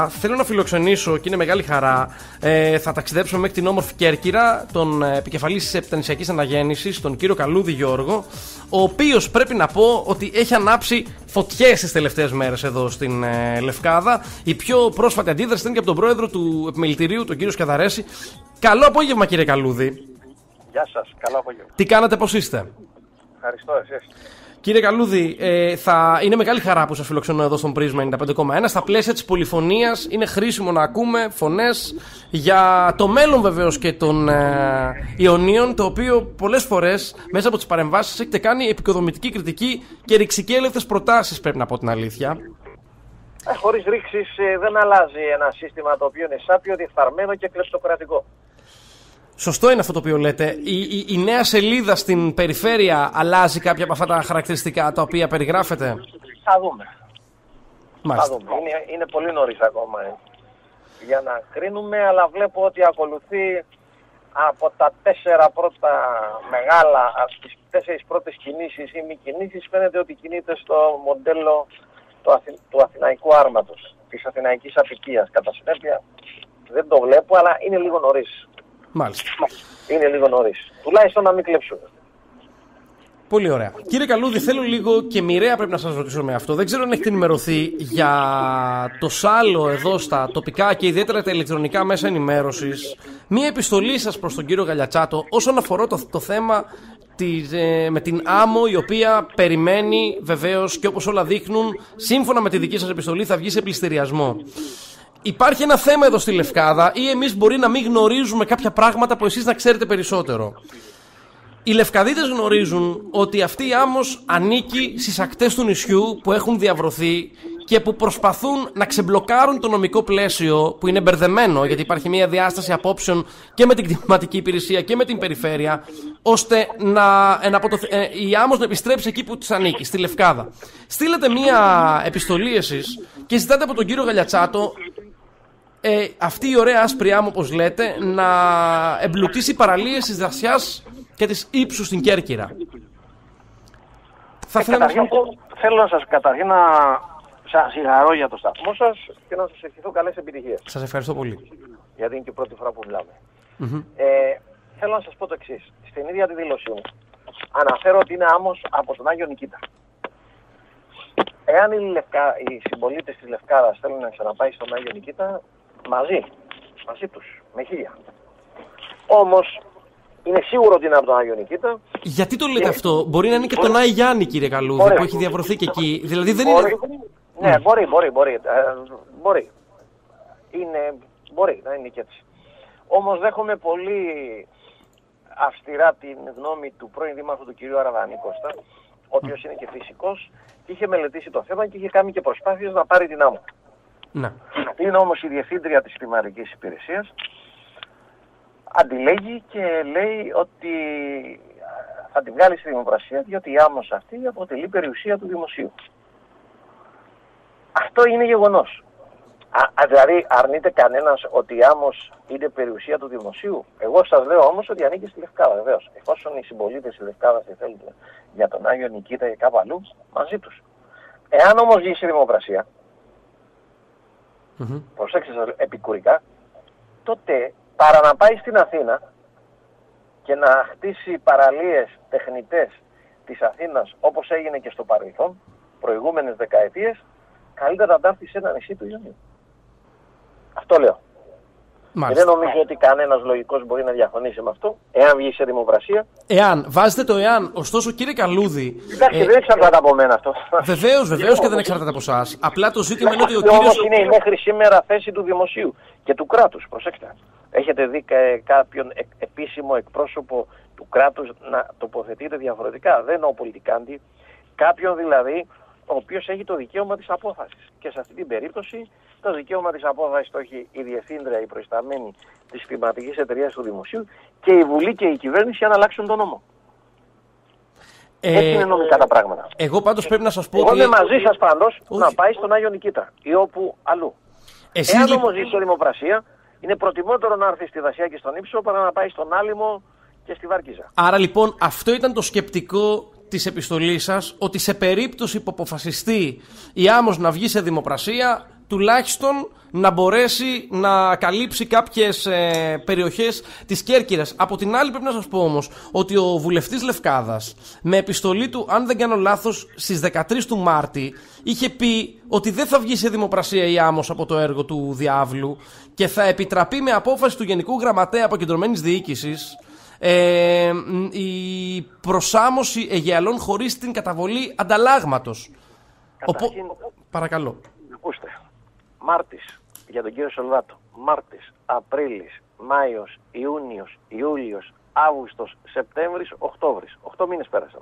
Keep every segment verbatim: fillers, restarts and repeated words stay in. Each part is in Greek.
Θέλω να φιλοξενήσω και είναι μεγάλη χαρά. Ε, θα ταξιδέψουμε μέχρι την όμορφη Κέρκυρα, τον επικεφαλής της Επιτανησιακής Αναγέννησης, τον κύριο Καλούδη Γιώργο, ο οποίος πρέπει να πω ότι έχει ανάψει φωτιές τις τελευταίες μέρες εδώ στην ε, Λευκάδα. Η πιο πρόσφατη αντίδραση ήταν και από τον πρόεδρο του Επιμελητηρίου, τον κύριο Σκιαδαρέση. Καλό απόγευμα, κύριε Καλούδη. Γεια σας, καλό απόγευμα. Τι κάνατε, πώς είστε? Ευχαριστώ, εσείς. Κύριε Καλούδη, ε, θα είναι μεγάλη χαρά που σας φιλοξενώ εδώ στον Πρίσμα ενενήντα πέντε κόμμα ένα. Στα πλαίσια της πολυφωνίας είναι χρήσιμο να ακούμε φωνές για το μέλλον βεβαίως και των ε, Ιωνίων, το οποίο πολλές φορές μέσα από τις παρεμβάσεις έχετε κάνει επικοδομητική κριτική και ρηξικέλευτες προτάσεις, πρέπει να πω την αλήθεια. Ε, χωρίς ρήξεις ε, δεν αλλάζει ένα σύστημα το οποίο είναι σάπιο, διεφθαρμένο και κλεπτοκρατικό. Σωστό είναι αυτό το οποίο λέτε. Η, η, η νέα σελίδα στην περιφέρεια αλλάζει κάποια από αυτά τα χαρακτηριστικά τα οποία περιγράφετε? Θα δούμε. Μάλιστα. Θα δούμε. Είναι, είναι πολύ νωρίς ακόμα ε, για να κρίνουμε, αλλά βλέπω ότι ακολουθεί από τα τέσσερα πρώτα μεγάλα, από τις τέσσερις πρώτες κινήσεις ή μη κινήσεις, φαίνεται ότι κινείται στο μοντέλο του, Αθη, του αθηναϊκού άρματος, της αθηναϊκής απικίας. Κατά συνέπεια δεν το βλέπω, αλλά είναι λίγο νωρίς. Μάλιστα. Είναι λίγο νωρίς. Τουλάχιστον να μην κλέψουμε. Πολύ ωραία. Κύριε Καλούδη, θέλω λίγο και μοιραία πρέπει να σας ρωτήσω με αυτό. Δεν ξέρω αν έχετε ενημερωθεί για το σάλο εδώ στα τοπικά και ιδιαίτερα τα ηλεκτρονικά μέσα ενημέρωσης. Μία επιστολή σας προς τον κύριο Γαλιατσάτο όσον αφορά το, το θέμα της, ε, με την άμμο, η οποία περιμένει βεβαίως και όπως όλα δείχνουν, σύμφωνα με τη δική σας επιστολή, θα βγει σε πληστηριασμό. Υπάρχει ένα θέμα εδώ στη Λευκάδα ή εμείς μπορεί να μην γνωρίζουμε κάποια πράγματα που εσείς να ξέρετε περισσότερο. Οι Λευκαδίτες γνωρίζουν ότι αυτή η άμμος ανήκει στις ακτές του νησιού που έχουν διαβρωθεί και που προσπαθούν να ξεμπλοκάρουν το νομικό πλαίσιο που είναι μπερδεμένο, γιατί υπάρχει μια διάσταση απόψεων και με την κτηματική υπηρεσία και με την περιφέρεια, ώστε να, να ε, η άμμος να επιστρέψει εκεί που της ανήκει, στη Λευκάδα. Στείλετε μια επιστολή εσείς και ζητάτε από τον κύριο Γαλιατσάτο ε, αυτή η ωραία άσπρη άμμο, όπως λέτε, να εμπλουτίσει παραλίες της Δασιάς και της Ήψου στην Κέρκυρα. Θα ε, θέλω, καταρχήν, να... θέλω να σας καταρχήν να σας συγχαρώ για το σταθμό σας και να σας ευχηθώ καλές επιτυχίες. Σας ευχαριστώ πολύ. Γιατί είναι και η πρώτη φορά που μιλάμε. Mm-hmm. Ε, θέλω να σας πω το εξής. Στην ίδια τη δήλωσή μου αναφέρω ότι είναι άμμος από τον Άγιο Νικήτα. Εάν οι, Λευκα... οι συμπολίτες της Λευκάδας θέλουν να ξαναπάει στον Άγιο Νικήτα, μαζί, μαζί τους, με χίλια. Όμως, είναι σίγουρο ότι είναι από τον Άγιο Νικήτα. Γιατί το λέτε και... αυτό? Μπορεί να είναι και τον Άι Γιάννη, κύριε Καλούδη, μπορεί. Που έχει διαβρωθεί και εκεί. Δηλαδή δεν μπορεί. είναι... Ναι, mm. μπορεί, μπορεί, μπορεί. Ε, μπορεί. Είναι... Μπορεί να είναι και έτσι. Όμως δέχομαι πολύ αυστηρά την γνώμη του πρώην Δήμαρχου του κ. Αραβανή Κώστα, ο οποίος mm. είναι και φυσικός και είχε μελετήσει το θέμα και είχε κάνει και προσπάθειες να πάρει την άμμο. Να. Είναι όμως η διευθύντρια της κλιματικής υπηρεσίας, αντιλέγει και λέει ότι θα την βγάλει στη δημοπρασία διότι η άμμος αυτή αποτελεί περιουσία του δημοσίου. Αυτό είναι γεγονός. Α, δηλαδή αρνείται κανένας ότι η άμμος είναι περιουσία του δημοσίου? Εγώ σας λέω όμως ότι ανήκει στη Λευκάδα, βεβαίως. Εφόσον οι συμπολίτες της Λευκάδας τη θέλουν για τον Άγιο Νικήτα ή κάπου αλλού, μαζί τους. Εάν όμως βγει στη δημοπρασία, mm-hmm. προσέξτε σας επικουρικά, τότε παρά να πάει στην Αθήνα και να χτίσει παραλίες τεχνητές της Αθήνας όπως έγινε και στο παρελθόν, προηγούμενες δεκαετίες, καλύτερα να τα έρθει σε ένα νησί του Ιωνίου. Αυτό λέω. Μάλιστα. Και δεν νομίζω ότι κανένας λογικός μπορεί να διαφωνήσει με αυτό, εάν βγει σε δημοπρασία. Εάν, βάζετε το εάν. Ωστόσο, κύριε Καλούδη. Εντάξει, ε, δεν εξαρτάται από μένα αυτό. Βεβαίως, βεβαίως και δεν εξαρτάται από εσάς. Απλά το ζήτημα είναι ότι ο κύριος. κύριος. Όμως είναι η μέχρι σήμερα θέση του δημοσίου και του κράτους. Προσέξτε. Έχετε δει κάποιον επίσημο εκπρόσωπο του κράτους να τοποθετείται διαφορετικά? Δεν εννοώ πολιτικάντη. Κάποιον δηλαδή ο οποίος έχει το δικαίωμα της απόφασης. Και σε αυτή την περίπτωση το δικαίωμα της απόφασης το έχει η διευθύντρια, η προϊσταμένη της κλιματικής εταιρείας του δημοσίου και η Βουλή και η κυβέρνηση για να αλλάξουν τον νόμο. Ε, Έτσι είναι νομικά τα πράγματα. Εγώ πάντως πρέπει να σας πω. Εγώ ότι... είμαι μαζί σας πάντως να πάει στον Άγιο Νικήτα ή όπου αλλού. Εσείς Εάν όμως ζήσει δημοπρασία, είναι προτιμότερο να έρθει στη Δασία και στον Ήψο παρά να πάει στον Άλυμο και στη Βάρκιζα. Άρα λοιπόν αυτό ήταν το σκεπτικό της επιστολής σας, ότι σε περίπτωση που αποφασιστεί η άμμος να βγει σε δημοπρασία, τουλάχιστον να μπορέσει να καλύψει κάποιες ε, περιοχές της Κέρκυρας. Από την άλλη πρέπει να σας πω όμως ότι ο βουλευτής Λευκάδας με επιστολή του, αν δεν κάνω λάθος, στις δεκατρείς του Μάρτη είχε πει ότι δεν θα βγει σε δημοπρασία η Άμμος από το έργο του διάβλου και θα επιτραπεί με απόφαση του Γενικού Γραμματέα Αποκεντρωμένης Διοίκησης ε, η προσάμωση Αιγαιαλών χωρίς την καταβολή ανταλλάγματος. Καταρχήν, Οπό... Παρακαλώ. Ακούστε, Μάρτης για τον κύριο Σολβάτο, Μάρτης, Απρίλης, Μάιος, Ιούνιος, Ιούλιος, Αύγουστος, Σεπτέμβρης, Οκτώβρης. Οχτώ μήνες πέρασαν.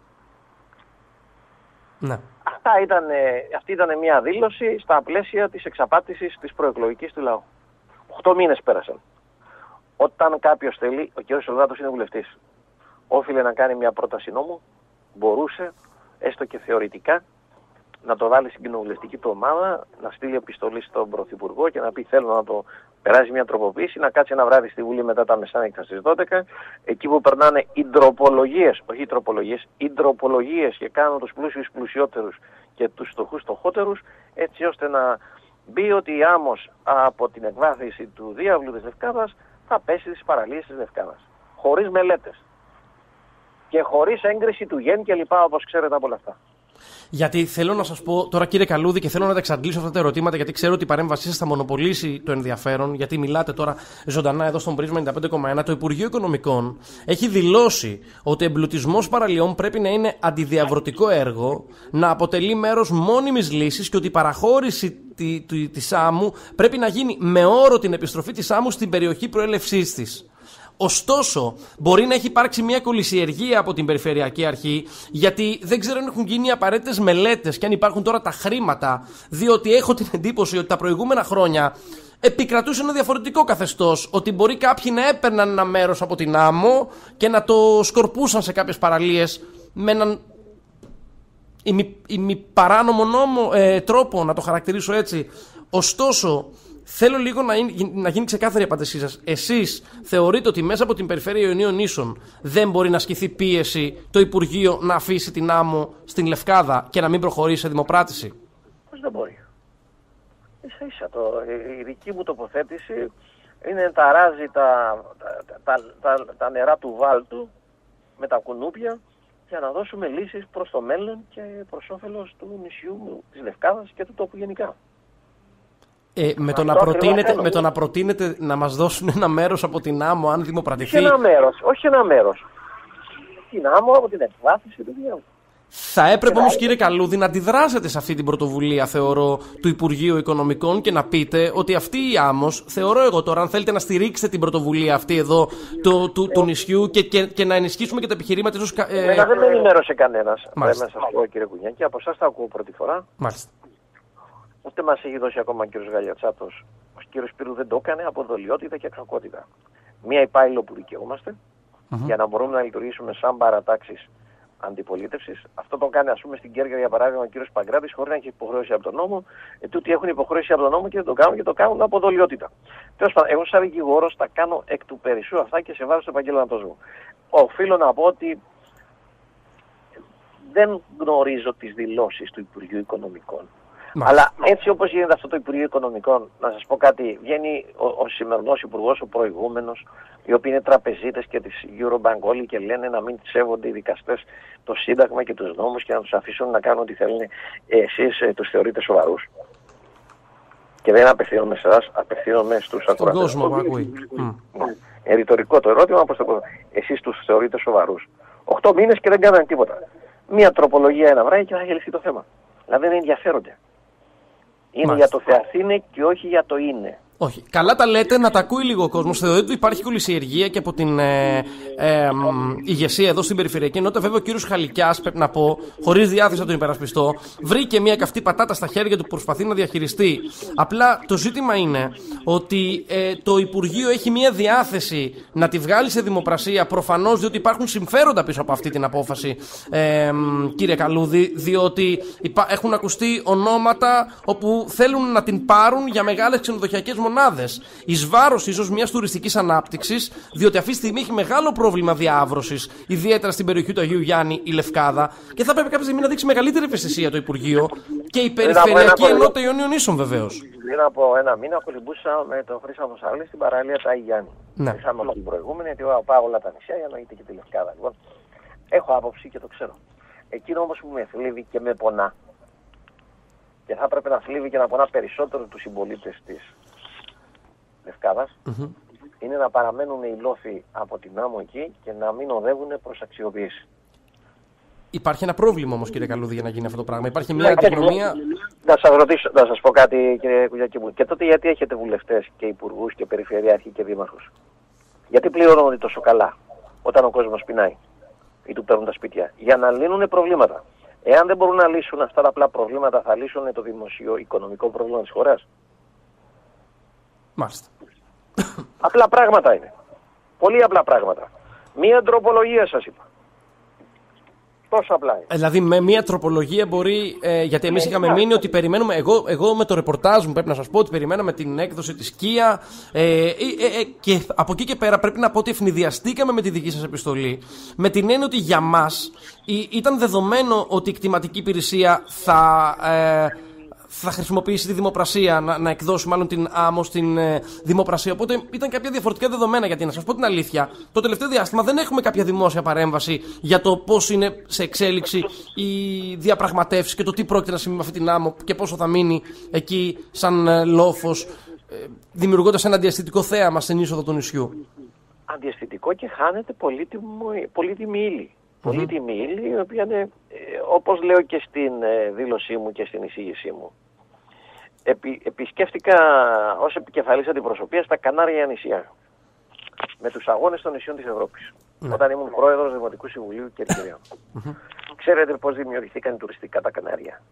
Ναι. Αυτά ήταν, αυτή ήταν μια δήλωση στα πλαίσια της εξαπάτησης της προεκλογικής του λαού. Οχτώ μήνες πέρασαν. Όταν κάποιος θέλει, ο κύριος Σολβάτος είναι βουλευτής, όφιλε να κάνει μια πρόταση νόμου, μπορούσε, έστω και θεωρητικά, να το βάλει στην κοινοβουλευτική του ομάδα, να στείλει επιστολή στον Πρωθυπουργό και να πει θέλω να το περάσει μια τροποποίηση, να κάτσει ένα βράδυ στη Βουλή μετά τα μεσάνυχτα στις δώδεκα, εκεί που περνάνε οι ντροπολογίες, όχι οι τροπολογίες, οι ντροπολογίες και κάνουν τους πλούσιους πλουσιότερους και τους φτωχούς φτωχότερους, έτσι ώστε να μπει ότι η Άμμος από την εκβάθυνση του διάβλου της Λευκάδας θα πέσει στις παραλίες της Λευκάδας. Χωρίς μελέτες και χωρίς έγκριση του Γεν και λοιπά, όπως ξέρετε από όλα αυτά. Γιατί θέλω να σας πω τώρα, κύριε Καλούδη, και θέλω να τα εξαντλήσω αυτά τα ερωτήματα, γιατί ξέρω ότι η παρέμβασή σας θα μονοπολίσει το ενδιαφέρον, γιατί μιλάτε τώρα ζωντανά εδώ στον Πρίσμα ενενήντα πέντε κόμμα ένα. Το Υπουργείο Οικονομικών έχει δηλώσει ότι ο εμπλουτισμός παραλιών πρέπει να είναι αντιδιαβρωτικό έργο, να αποτελεί μέρος μόνιμης λύσης και ότι η παραχώρηση της Άμμου πρέπει να γίνει με όρο την επιστροφή της Άμμου στην περιοχή προέλευσής της. Ωστόσο, μπορεί να έχει υπάρξει μια κολυσιεργία από την Περιφερειακή Αρχή, γιατί δεν ξέρω αν έχουν γίνει απαραίτητες μελέτες και αν υπάρχουν τώρα τα χρήματα, διότι έχω την εντύπωση ότι τα προηγούμενα χρόνια επικρατούσε ένα διαφορετικό καθεστώς, ότι μπορεί κάποιοι να έπαιρναν ένα μέρος από την Άμμο και να το σκορπούσαν σε κάποιες παραλίες με έναν ημιπαράνομο νόμο, ε, τρόπο, να το χαρακτηρίσω έτσι. Ωστόσο, θέλω λίγο να, είναι, να γίνει ξεκάθαρη η απάντησή σας. Εσείς θεωρείτε ότι μέσα από την περιφέρεια Ιωνίων Νήσων δεν μπορεί να ασκηθεί πίεση το Υπουργείο να αφήσει την Άμμο στην Λευκάδα και να μην προχωρήσει σε δημοπράτηση? Πώς δεν μπορεί. Ίσα ίσα το, η δική μου τοποθέτηση είναι να ταράζει τα, τα, τα, τα, τα νερά του βάλτου με τα κουνούπια για να δώσουμε λύσεις προς το μέλλον και προς όφελος του νησιού της Λευκάδας και του τόπου γενικά. Ε, με, το να προτείνετε, με το να προτείνετε να μας δώσουν ένα μέρος από την Άμμο αν δημοπρατηθεί. Όχι ένα μέρος, όχι ένα μέρος. Την Άμμο από την εκβάθυνση του διάβλου. Θα έπρεπε όμως, κύριε Καλούδη, να αντιδράσετε σε αυτή την πρωτοβουλία, θεωρώ, του Υπουργείου Οικονομικών και να πείτε ότι αυτή η Άμμος, θεωρώ εγώ τώρα, αν θέλετε να στηρίξετε την πρωτοβουλία αυτή εδώ του, του, του νησιού και, και, και να ενισχύσουμε και τα επιχειρήματα ίσως. Ε, Εμένα δεν με ενημέρωσε κανένας. Δεν να σας πω, κύριε Κουνιάκη, από εσάς τα ακούω πρώτη φορά. Μάλιστα. Ούτε μας έχει δώσει ακόμα ο κύριος Γαλιατσάτος. Ο κύριος Σπύρου δεν το έκανε από δολιότητα και αξακότητα. Μία υπάλληλο που δικαιούμαστε mm-hmm. για να μπορούμε να λειτουργήσουμε σαν παρατάξεις αντιπολίτευσης. Αυτό το κάνει, ας πούμε, στην Κέρκυρα για παράδειγμα ο κύριος Παγκράτης, χωρίς να έχει υποχρέωση από τον νόμο. Ε, τούτοι έχουν υποχρέωση από τον νόμο και δεν το κάνουν και το κάνουν από δολιότητα. Τέλος πάντων, εγώ σαν δικηγόρος τα κάνω εκ του περισσού αυτά και σε βάρος του επαγγέλματος μου. Οφείλω να πω ότι δεν γνωρίζω τις δηλώσεις του Υπουργείου Οικονομικών. Μάλιστα. Αλλά έτσι όπως γίνεται αυτό το Υπουργείο Οικονομικών, να σας πω κάτι, βγαίνει ο, ο σημερινός υπουργός, ο προηγούμενος, οι οποίοι είναι τραπεζίτες και της Eurobank όλοι και λένε να μην σέβονται οι δικαστές το Σύνταγμα και τους νόμους και να τους αφήσουν να κάνουν ό,τι θέλουν. Εσείς ε, τους θεωρείτε σοβαρούς? Και δεν απευθύνομαι σε εσάς, απευθύνομαι στους ακροατές. Στον κόσμο που ακούει. Ε, ρητορικό το ερώτημα, πώς το πω. Εσείς τους θεωρείτε σοβαρούς? Οχτώ μήνες και δεν κάνανε τίποτα. Μία τροπολογία ένα βράδυ και θα έχει λυθεί το θέμα. Δηλαδή δεν ενδιαφέρονται. Είναι Μάλιστα. για το Θεαθήνε και όχι για το είναι. Όχι. Καλά τα λέτε, να τα ακούει λίγο ο κόσμος. Θεωρείτε ότι υπάρχει κολυσιεργία και από την ε, ε, ε, ηγεσία εδώ στην περιφερειακή ενότητα. Βέβαια, ο κύριος Χαλικιάς, πρέπει να πω, χωρίς διάθεση να τον υπερασπιστώ, βρήκε μια καυτή πατάτα στα χέρια του που προσπαθεί να διαχειριστεί. Απλά το ζήτημα είναι ότι ε, το Υπουργείο έχει μια διάθεση να τη βγάλει σε δημοπρασία, προφανώς διότι υπάρχουν συμφέροντα πίσω από αυτή την απόφαση, ε, κύριε Καλούδη, διότι υπά, έχουν ακουστεί ονόματα όπου θέλουν να την πάρουν για μεγάλες ξενοδοχειακές μονάδες. μονάδες. Εις βάρος ίσως μιας τουριστικής ανάπτυξης, διότι αυτή τη στιγμή έχει μεγάλο πρόβλημα διάβρωσης, ιδιαίτερα στην περιοχή του Αγίου Γιάννη, η Λευκάδα, και θα πρέπει κάποια στιγμή να δείξει μεγαλύτερη ευαισθησία το Υπουργείο και η Περιφερειακή Ενότητα Ιωνίων Ίσων βεβαίως. Πριν από ένα μήνα κολυμπούσα με τον Χρήστο Σάλη στην παραλία του Αγίου Γιάννη. Ναι. Είχαμε όλη την προηγούμενη, γιατί πάω όλα τα νησιά για να είτε και τη Λευκάδα. Λοιπόν, έχω άποψη και το ξέρω. Εκείνο όμως που με θλίβει και με πονά, και θα έπρεπε να θλίβει και να πονά περισσότερο τους συμπολίτες της Λευκάδας, mm-hmm. είναι να παραμένουν οι λόφοι από την άμμο εκεί και να μην οδεύουν προς αξιοποίηση. Υπάρχει ένα πρόβλημα όμως, κύριε Καλούδη, για να γίνει αυτό το πράγμα. Υπάρχει μια αντιγνωμία. Να σας ρωτήσω, να σας πω κάτι, κύριε Κουγιακή μου. Και τότε γιατί έχετε βουλευτές και υπουργούς και περιφερειάρχη και δήμαρχους? Γιατί πληρώνονται τόσο καλά όταν ο κόσμος πεινάει ή του παίρνουν τα σπίτια? Για να λύνουν προβλήματα. Εάν δεν μπορούν να λύσουν αυτά τα απλά προβλήματα, θα λύσουν το δημοσιο-οικονομικό πρόβλημα της χώρας. Μάλιστα. Απλά πράγματα είναι. Πολύ απλά πράγματα. Μία τροπολογία σας είπα. Τόσο απλά είναι. Δηλαδή με μια τροπολογία μπορεί, ε, γιατί εμείς είχαμε yeah. μείνει ότι περιμένουμε, εγώ, εγώ με το ρεπορτάζ μου πρέπει να σας πω ότι περιμέναμε την έκδοση της Kia ε, ε, ε, ε, και από εκεί και πέρα πρέπει να πω ότι ευνηδιαστήκαμε με τη δική σας επιστολή, με την έννοια ότι για μας ή, ήταν δεδομένο ότι η κτηματική υπηρεσία θα... Ε, θα χρησιμοποιήσει τη δημοπρασία, να, να εκδώσει μάλλον την άμμο στην ε, δημοπρασία. Οπότε ήταν κάποια διαφορετικά δεδομένα. Γιατί να σας πω την αλήθεια, το τελευταίο διάστημα δεν έχουμε κάποια δημόσια παρέμβαση για το πώς είναι σε εξέλιξη οι διαπραγματεύσεις και το τι πρόκειται να συμβεί με αυτή την άμμο και πόσο θα μείνει εκεί σαν ε, λόφος, ε, δημιουργώντας ένα αντιαισθητικό θέαμα στην είσοδο του νησιού. Αντιαισθητικό και χάνεται πολύτιμη ύλη. Mm-hmm. Πολύτιμη ύλη, η οποία είναι, ε, όπως λέω και στην ε, δήλωσή μου και στην εισήγησή μου. Επι, επισκέφτηκα ως επικεφαλής αντιπροσωπείας τα Κανάρια νησιά με τους αγώνες των νησιών της Ευρώπης, mm-hmm. όταν ήμουν πρόεδρος Δημοτικού Συμβουλίου Κερκυρίων. Mm-hmm. Ξέρετε πώς δημιουργηθήκαν τουριστικά τα Κανάρια?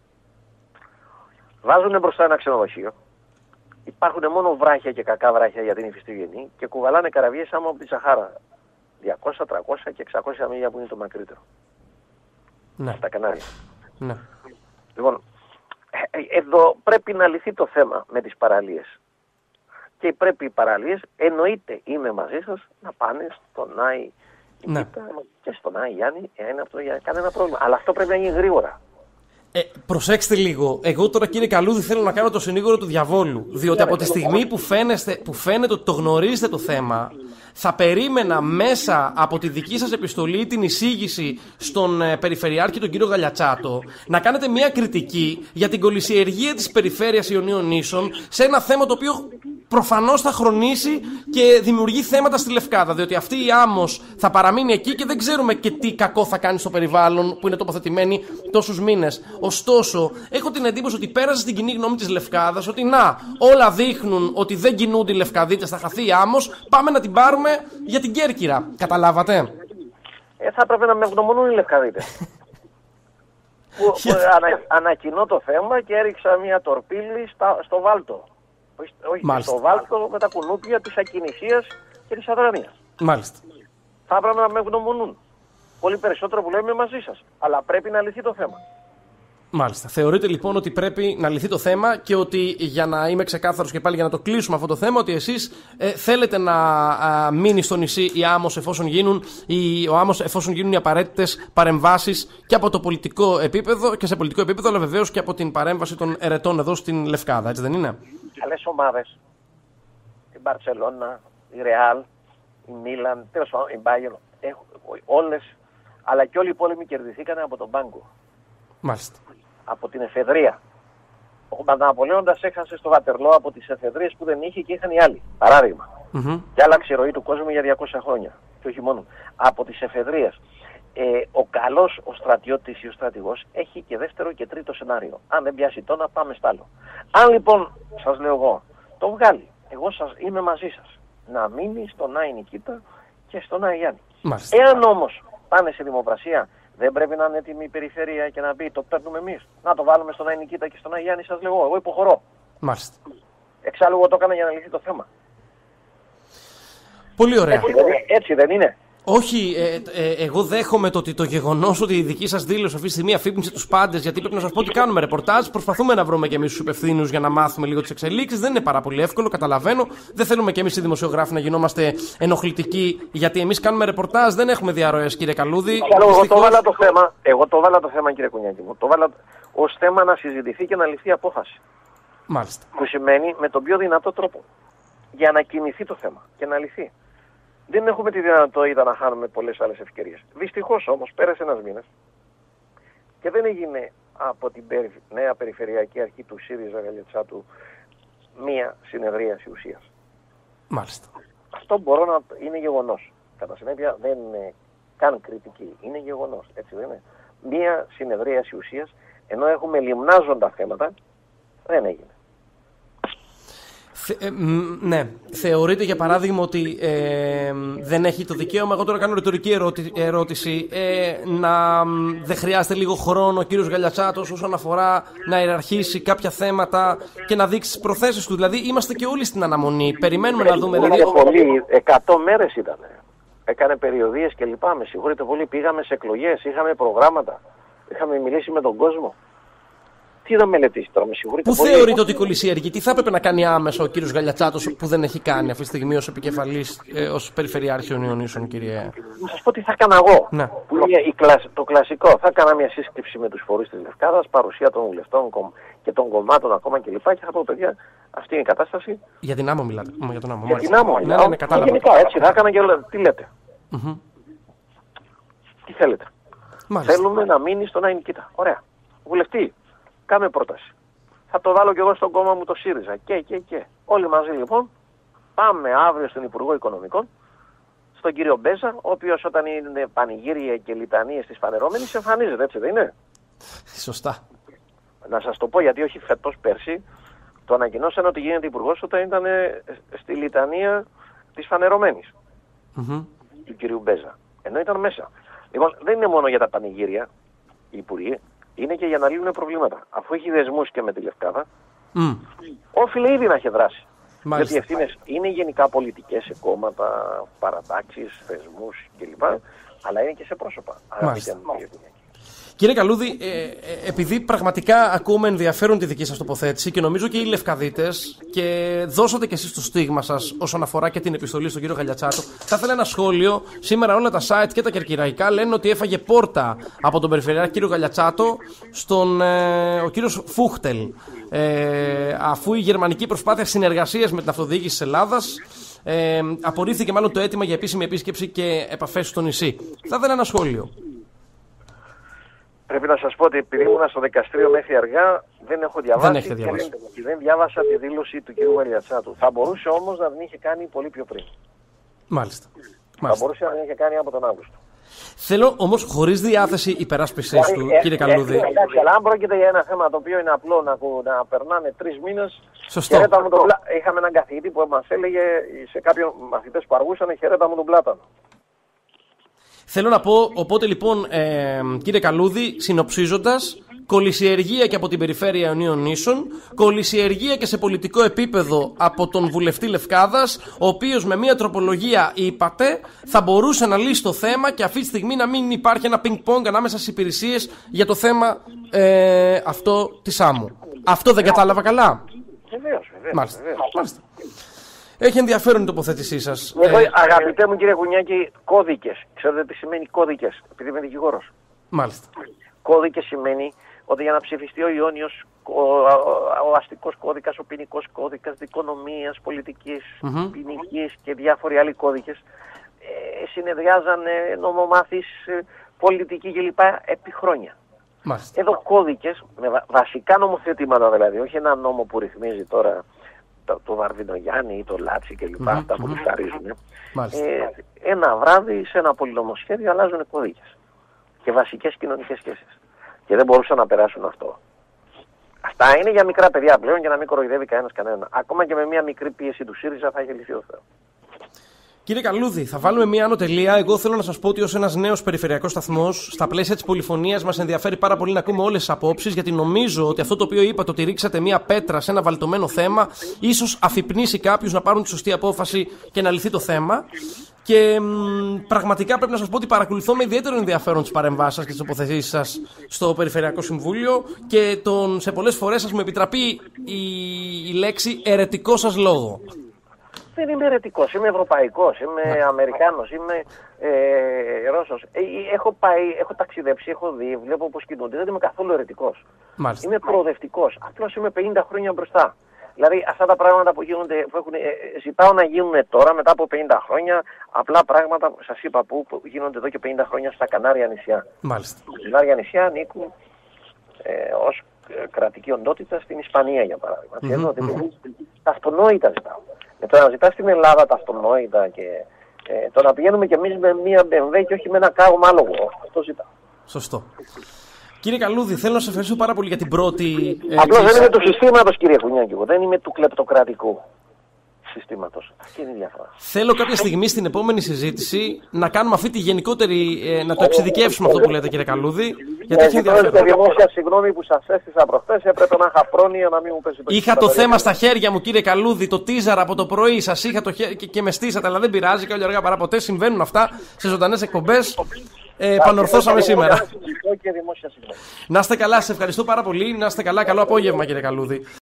Βάζουν μπροστά ένα ξενοδοχείο, υπάρχουν μόνο βράχια και κακά βράχια για την Ιφιστογενή και κουβαλάνε καραβιές άμμο από τη Σαχάρα. διακόσια, τριακόσια και εξακόσια μίλια που είναι το μακρύτερο. Ναι. Στα Κανάρια. Ναι. Λοιπόν, εδώ πρέπει να λυθεί το θέμα με τις παραλίες. Και πρέπει οι παραλίες, εννοείται είμαι μαζί σας, να πάνε στον Άι ναι. και στον Άι Γιάννη, είναι αυτό για κανένα πρόβλημα. Αλλά αυτό πρέπει να γίνει γρήγορα. Ε, προσέξτε λίγο. Εγώ τώρα, κύριε Καλούδη, θέλω να κάνω το συνήγορο του διαβόλου. Διότι από τη στιγμή που, φαίνεστε, που φαίνεται ότι το γνωρίζετε το θέμα, θα περίμενα μέσα από τη δική σας επιστολή την εισήγηση στον ε, Περιφερειάρχη, τον κύριο Γαλιατσάτο, να κάνετε μια κριτική για την κολυσιεργία της Περιφέρειας Ιωνίων Ίσων σε ένα θέμα το οποίο προφανώς θα χρονίσει και δημιουργεί θέματα στη Λευκάδα. Διότι αυτή η άμμος θα παραμείνει εκεί και δεν ξέρουμε και τι κακό θα κάνει στο περιβάλλον που είναι τοποθετημένη τόσους μήνες. Ωστόσο, έχω την εντύπωση ότι πέρασε στην κοινή γνώμη της Λευκάδας ότι να, όλα δείχνουν ότι δεν κινούνται οι Λευκαδίτες, θα χαθεί η άμμος, πάμε να την πάρουμε για την Κέρκυρα. Καταλάβατε? Ε, θα έπρεπε να με ευγνωμονούν οι Λευκαδίτες. που, που ανα, ανακοινώ το θέμα και έριξα μια τορπίλη στα, στο Βάλτο. Όχι, όχι στο Βάλτο με τα κουνούπια της ακινησίας και της αδρανίας. Μάλιστα. Θα έπρεπε να με ευγνωμονούν. Πολύ περισσότερο που λέμε μαζί σας. Αλλά πρέπει να λυθεί το θέμα. Μάλιστα. Θεωρείτε λοιπόν ότι πρέπει να λυθεί το θέμα και ότι, για να είμαι ξεκάθαρος και πάλι για να το κλείσουμε αυτό το θέμα, ότι εσείς ε, θέλετε να α, μείνει στο νησί η άμμος εφόσον γίνουν, η, ο άμμος εφόσον γίνουν οι απαραίτητες παρεμβάσεις και από το πολιτικό επίπεδο και σε πολιτικό επίπεδο, αλλά βεβαίως και από την παρέμβαση των ερετών εδώ στην Λευκάδα, έτσι δεν είναι? Καλές ομάδες. Η Μπαρτσελώνα, η Ρεάλ, η Μίλαν, τέλος πάντων, η Μπάγερ, όλες, αλλά και όλοι οι πόλεμοι κερδιθήκαν από τον Πάγκο. Μάλιστα. Από την εφεδρεία. Ο Ναπολέοντας έχασε στο Βατερλό από τις εφεδρείες που δεν είχε και είχαν οι άλλοι. Παράδειγμα. Mm-hmm. Και άλλαξε η ροή του κόσμου για διακόσια χρόνια. Και όχι μόνο. Από τις εφεδρείες. Ε, ο καλός ο στρατιώτης ή ο στρατηγός έχει και δεύτερο και τρίτο σενάριο. Αν δεν πιάσει τόνα, πάμε στ' άλλο. Αν λοιπόν, σας λέω εγώ, το βγάλει, εγώ σας, είμαι μαζί σας, να μείνει στον Άι Νικήτα και στον Άι Γιάννη. Μάλιστα. Εάν όμως πάνε σε δημοπρασία, δεν πρέπει να είναι έτοιμη η περιφέρεια και να πει το παίρνουμε εμείς. Να το βάλουμε στον Άι Νικήτα και στον Άι Γιάννη, σας λέω εγώ. Εγώ υποχωρώ. Μάλιστα. Εξάλλου εγώ το έκανα για να λυθεί το θέμα. Πολύ ωραία. Έτσι, έτσι δεν είναι? Όχι, ε, ε, εγώ δέχομαι το ότι το γεγονός ότι η δική σας δήλωση αυτή τη στιγμή αφύπνισε τους πάντες, γιατί πρέπει να σας πω ότι κάνουμε ρεπορτάζ, προσπαθούμε να βρούμε και εμείς τους υπευθύνους για να μάθουμε λίγο τις εξελίξεις. Δεν είναι πάρα πολύ εύκολο, καταλαβαίνω. Δεν θέλουμε και εμείς οι δημοσιογράφοι να γινόμαστε ενοχλητικοί, γιατί εμείς κάνουμε ρεπορτάζ, δεν έχουμε διαρροές, κύριε Καλούδη. Εγώ, εγώ, το βάλα το θέμα, εγώ το βάλα το θέμα, κύριε Κουνιάκη μου. Το βάλα ως θέμα να συζητηθεί και να ληφθεί απόφαση. Μάλιστα. Που σημαίνει με τον πιο δυνατό τρόπο. Για να κινηθεί το θέμα και να λυθεί. Δεν έχουμε τη δυνατότητα να χάνουμε πολλές άλλες ευκαιρίες. Δυστυχώς όμως πέρασε ένας μήνας και δεν έγινε από την νέα περιφερειακή αρχή του ΣΥΡΙΖΑ Γαλιατσάτου μία συνεδρίαση ουσίας. Μάλιστα. Αυτό μπορώ να είναι γεγονός. Κατά συνέπεια δεν είναι καν κριτική. Είναι γεγονός. Έτσι δεν είναι. Μία συνεδρίαση ουσίας, ενώ έχουμε λιμνάζοντα θέματα, δεν έγινε. Θε, ε, ναι. Θεωρείτε για παράδειγμα ότι ε, δεν έχει το δικαίωμα, εγώ τώρα κάνω ρητορική ερώτη, ερώτηση, ε, να δεν χρειάζεται λίγο χρόνο ο κύριος Γαλιατσάτος όσον αφορά να ιεραρχήσει κάποια θέματα και να δείξει τις προθέσεις του? Δηλαδή είμαστε και όλοι στην αναμονή, περιμένουμε να δούμε. Ήταν Δηλαδή... πολύ, εκατό μέρες ήταν. Έκανε περιοδίες και λοιπά, με συγχωρείτε πολύ, πήγαμε σε εκλογές, είχαμε προγράμματα, είχαμε μιλήσει με τον κόσμο. Τι να μελετήσει τώρα, με συγχωρείτε. Πού θεωρείτε ότι κολλησιεργεί, τι θα έπρεπε να κάνει άμεσα ο κύριος Γαλιατσάτος που δεν έχει κάνει αυτή τη στιγμή ως επικεφαλής, ε, ως περιφερειάρχης των Ιωνίσων, κύριε? Να σας πω τι θα έκανα εγώ. Ναι. Που είναι η κλασ... το κλασικό. Θα έκανα μια σύσκεψη με τους φορείς της Λευκάδας, παρουσία των βουλευτών και των κομμάτων ακόμα κλπ. Και θα πω, παιδιά, αυτή είναι η κατάσταση. Για την Άμμο μιλάτε. Για τον Άμμο. Για την Άμμο. Ναι, ναι, ναι, κατάλαβα. Γενικά έτσι θα έκανα και όλα. Τι λέτε. Mm-hmm. Τι θέλετε. Μάλιστα. Θέλουμε να μείνει στο να είναι. Κοίτα, ωραία. Βουλευτή, κάμε πρόταση. Θα το βάλω κι εγώ στον κόμμα μου το ΣΥΡΙΖΑ. Και, και, και. Όλοι μαζί λοιπόν πάμε αύριο στον Υπουργό Οικονομικών, στον κύριο Μπέζα, ο οποίος όταν είναι πανηγύρια και λιτανίες της φανερώμενης εμφανίζεται, έτσι δεν είναι? Σωστά. Να σας το πω γιατί όχι φέτος, πέρσι, το ανακοινώσαν ότι γίνεται υπουργός όταν ήταν στη λιτανία της φανερωμένης mm-hmm. του κύριου Μπέζα. Ενώ ήταν μέσα. Λοιπόν, δεν είναι μόνο για τα πανηγύρια οι υπουργοί, είναι και για να λύνουν προβλήματα. Αφού έχει δεσμούς και με τη Λευκάδα, mm. όφιλε ήδη να έχει δράσει. Μάλιστα. Γιατί ευθύνες είναι γενικά πολιτικές σε κόμματα, παρατάξεις, θεσμούς κλπ. Αλλά είναι και σε πρόσωπα. Κύριε Καλούδη, ε, ε, επειδή πραγματικά ακούμε ενδιαφέρον τη δική σας τοποθέτηση και νομίζω και οι Λευκαδίτες και δώσατε και εσείς το στίγμα σας όσον αφορά και την επιστολή στον κύριο Γαλιατσάτο, θα ήθελα ένα σχόλιο. Σήμερα όλα τα site και τα κερκυραϊκά λένε ότι έφαγε πόρτα από τον περιφερειάρχη κύριο Γαλιατσάτο στον ε, ο κύριος Φούχτελ, ε, αφού η γερμανική προσπάθεια συνεργασίας με την αυτοδιοίκηση της Ελλάδας ε, απορρίφθηκε μάλλον το αίτημα για επίσημη επίσκεψη και επαφές στο νησί. Θα ήθελα ένα σχόλιο. Πρέπει να σας πω ότι επειδή ήμουν στο δικαστήριο μέχρι αργά, δεν έχω διαβάσει, δεν και, διαβάσει. και δεν διάβασα τη δήλωση του κ. Γαλιατσάτου. Θα μπορούσε όμως να την είχε κάνει πολύ πιο πριν. Μάλιστα. Θα Μάλιστα. μπορούσε να την είχε κάνει από τον Αύγουστο. Θέλω όμως χωρίς διάθεση υπεράσπισης του, ε, κύριε Καλούδη. Ε, εντάξει, αλλά αν πρόκειται για ένα θέμα το οποίο είναι απλό να, να περνάνε τρεις μήνες. Σωστό. Χαιρέτα μου τον πλά... Είχαμε έναν καθηγητή που μας έλεγε σε κάποιους μαθητές που αργούσαν, χαιρέτα μου τον πλάτανο. Θέλω να πω, οπότε λοιπόν, ε, κύριε Καλούδη, συνοψίζοντας, κολυσιεργία και από την περιφέρεια Ιωνίων Νήσων, κολυσιεργία και σε πολιτικό επίπεδο από τον βουλευτή Λευκάδας, ο οποίος με μια τροπολογία, είπατε, θα μπορούσε να λύσει το θέμα και αυτή τη στιγμή να μην υπάρχει ένα πινκ-πονγκ ανάμεσα στις υπηρεσίες για το θέμα ε, αυτό της άμμου. Αυτό δεν κατάλαβα καλά? Βεβαίως, βεβαίως. Μάλιστα. Μάλιστα. Έχει ενδιαφέρον η τοποθέτησή σας. Εγώ, ε, αγαπητέ μου κύριε Κουνιάκη, κώδικες. Ξέρετε τι σημαίνει κώδικες, επειδή είμαι δικηγόρος? Μάλιστα. Κώδικες σημαίνει ότι για να ψηφιστεί ο Ιόνιος, ο, ο, ο αστικός κώδικας, ο ποινικός κώδικας, δικονομίας, πολιτικής, mm-hmm. ποινικής και διάφοροι άλλοι κώδικες, ε, συνεδριάζαν ε, νομομάθεις, ε, πολιτικοί κλπ. Επί χρόνια. Μάλιστα. Εδώ κώδικες, με βα, βασικά νομοθετήματα δηλαδή, όχι ένα νόμο που ρυθμίζει τώρα το, το Βαρδινογιάννη ή το Λάτσι κλπ. Mm-hmm. Αυτά που mm-hmm. τους χαρίζουν. Ε, ένα βράδυ σε ένα πολυνομοσχέδιο αλλάζουν κώδικες και βασικές κοινωνικές σχέσεις. Και δεν μπορούσαν να περάσουν αυτό. Αυτά είναι για μικρά παιδιά πλέον για να μην κοροϊδεύει κανένας κανέναν. Ακόμα και με μια μικρή πίεση του ΣΥΡΙΖΑ θα είχε λυθεί ο Θεός. Κύριε Καλούδη, θα βάλουμε μια άνω τελεία. Εγώ θέλω να σας πω ότι ως ένας νέος περιφερειακός σταθμός, στα πλαίσια της πολυφωνίας, μας ενδιαφέρει πάρα πολύ να ακούμε όλες τις απόψεις, γιατί νομίζω ότι αυτό το οποίο είπατε, ότι ρίξατε μια πέτρα σε ένα βαλτωμένο θέμα, ίσως αφυπνήσει κάποιους να πάρουν τη σωστή απόφαση και να λυθεί το θέμα. Και μ, πραγματικά πρέπει να σας πω ότι παρακολουθώ με ιδιαίτερο ενδιαφέρον τις παρεμβάσεις σας και τις τοποθετήσεις σας στο Περιφερειακό Συμβούλιο και τον, σε πολλές φορές σας μου επιτραπεί η, η λέξη αιρετικό σας λόγο. Δεν είμαι αιρετικός, είμαι Ευρωπαϊκός, είμαι ναι. Αμερικάνος, είμαι ε, Ρώσος. Ε, έχω πάει, έχω ταξιδέψει, έχω δει, βλέπω πώς κινούνται. Δεν είμαι καθόλου αιρετικός. Μάλιστα. Είμαι προοδευτικός. Απλώς είμαι πενήντα χρόνια μπροστά. Δηλαδή αυτά τα πράγματα που γίνονται, που έχουν, ε, ζητάω να γίνουν τώρα μετά από πενήντα χρόνια, απλά πράγματα που σας είπα που, που γίνονται εδώ και πενήντα χρόνια στα Κανάρια νησιά. Μάλιστα. Τα Κανάρια νησιά ανήκουν ε, ως κρατική οντότητα στην Ισπανία για παράδειγμα. Mm-hmm. Εδώ, δηλαδή, τα αυτονόητα ζητάω. Με το να ζητάς στην Ελλάδα τα αυτονόητα και ε, το να πηγαίνουμε κι εμείς με μία μπι εμ ντάμπλιου και όχι με ένα κάγο άλογο, αυτό ζητάω. Σωστό. Κύριε Καλούδη, θέλω να σας ευχαριστήσω πάρα πολύ για την πρώτη. Απλώς δεν είμαι του συστήματος, κύριε Κουνιάκη, δεν είμαι του κλεπτοκρατικού συστήματος. Αυτή είναι η διαφορά. Θέλω κάποια στιγμή στην επόμενη συζήτηση να κάνουμε αυτή τη γενικότερη. Ε, να το εξειδικεύσουμε αυτό που λέτε, κύριε Καλούδη. Γιατί έχει ενδιαφέρον. Δημόσια συγγνώμη που σας έστησα προχθές, έπρεπε να είχα πρόνοια να μην μου πέσει το Είχα το θέμα στα χέρια μου, κύριε Καλούδη, το τίζαρα από το πρωί. Σας είχα το χέρι και, και με στήσατε, αλλά δεν πειράζει. Καλή αργά παρά ποτέ. Συμβαίνουν αυτά σε ζωντανές εκπομπές. Ε, επανορθώσαμε σήμερα. Να είστε καλά, σας ευχαριστώ πάρα πολύ. Να είστε καλά, καλό απόγευμα, κύριε Καλούδη.